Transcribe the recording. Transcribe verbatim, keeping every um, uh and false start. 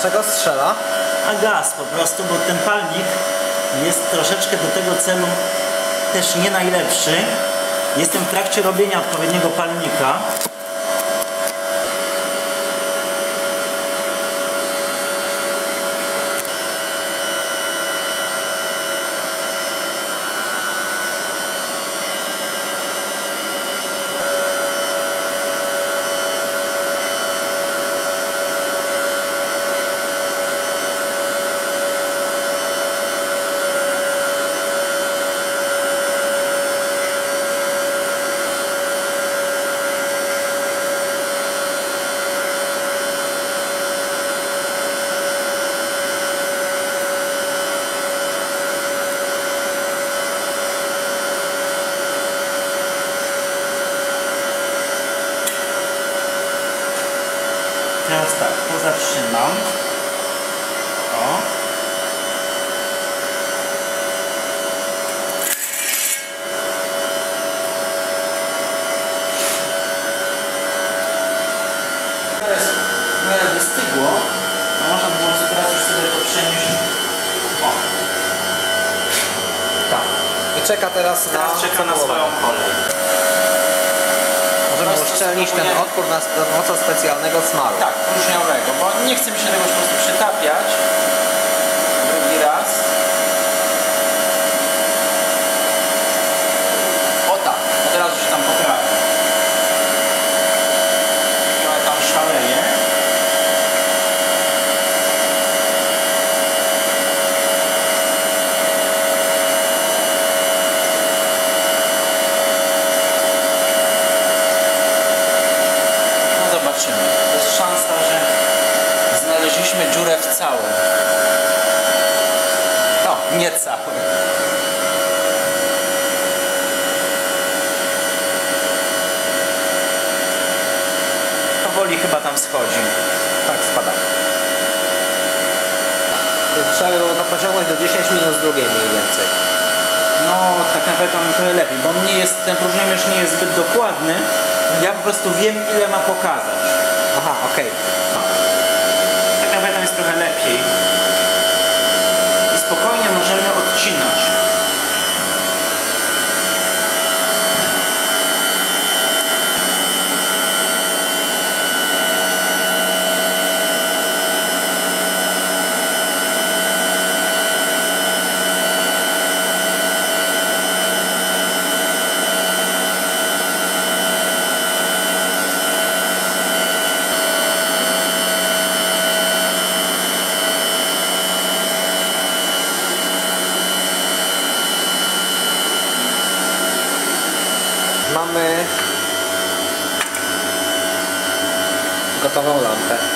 dlaczego strzela? A gaz po prostu, bo ten palnik jest troszeczkę do tego celu też nie najlepszy. Jestem w trakcie robienia odpowiedniego palnika. Teraz tak, to zatrzymam. O. Teraz miarę wystygło, to można było teraz już sobie to przenieść. O. Tak. I czeka teraz, Teraz na czeka na swoją kolej. Możemy uszczelnić ten otwór na za pomocą specjalnego smaru. Tak, próżniowego, bo nie chce mi się tego po prostu przytapiać. Drugi raz. O tak, od razu się tam poprawi. Trochę tam szaleje. Zobaczymy. To jest szansa, że znaleźliśmy dziurę w całym. No, nie całym. Powoli chyba tam schodzi. Tak, spada. Trzeba było to pociągnąć do dziesięć minut drugiej mniej więcej. No, tak naprawdę tam trochę lepiej, bo nie jest, ten próżniomierz nie jest zbyt dokładny. Ja po prostu wiem, ile ma pokazać. Aha, okej. No. Tak naprawdę tam jest trochę lepiej. I spokojnie możemy odcinać. Mamy gotową lampę.